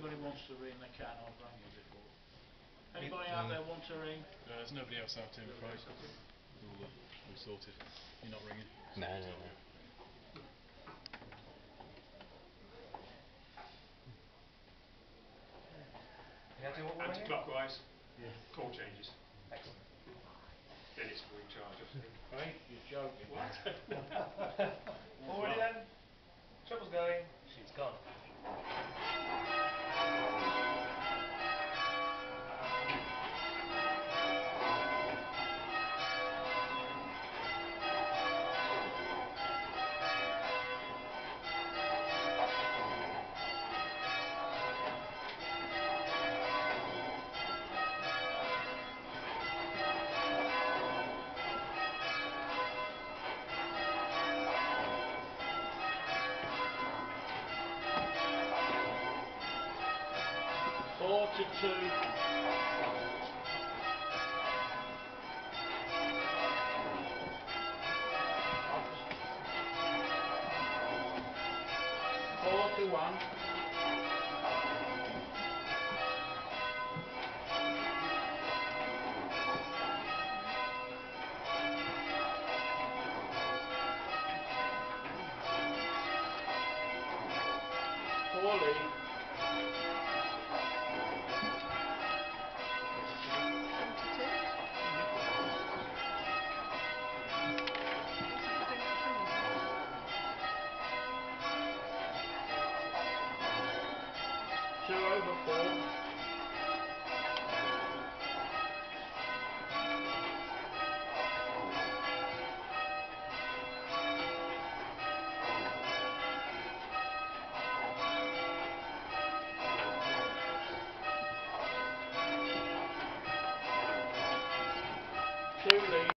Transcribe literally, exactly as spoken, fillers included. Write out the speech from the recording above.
anybody wants to ring, they can. I've rang you before. Anybody out there want to ring? Uh, there's nobody else out here, I'm afraid. All, uh, all sorted. You're not ringing? No, no, no. Anti-clockwise. Yeah. Call changes. Excellent. Dennis will in charge, I think. Hey, you're joking. What? Already then? Trouble's going. She's gone. Four to two. Four to one. Four lead. Two over four. Two lead.